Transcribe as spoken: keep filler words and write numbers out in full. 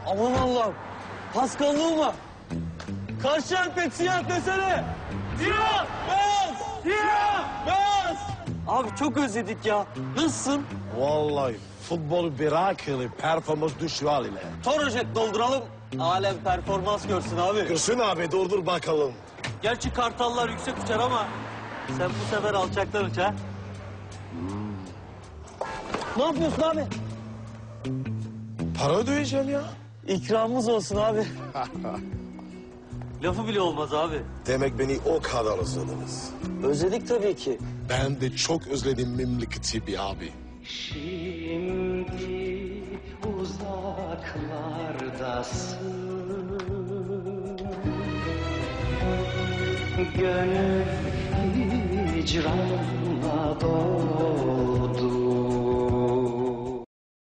Aman Allah'ım. Paskallığı mı? Karşı pek siyah desene. Siyah! Beyaz! Siyah! Beyaz! Abi çok özledik ya. Nasılsın? Vallahi futbolu bırakılı performans düşüyor haline. Torojek dolduralım. Alem performans görsün abi. Görsün abi durdur bakalım. Gerçi kartallar yüksek uçar ama sen bu sefer alçaktan uç ha. Ne yapıyorsun abi? Para ödeyeceğim ya. İkramımız olsun abi. Lafı bile olmaz abi. Demek beni o kadar özlediniz. Özledik tabii ki. Ben de çok özledim memleketi bir abi. Şimdi uzaklardasın. Gönül hicranla dolu.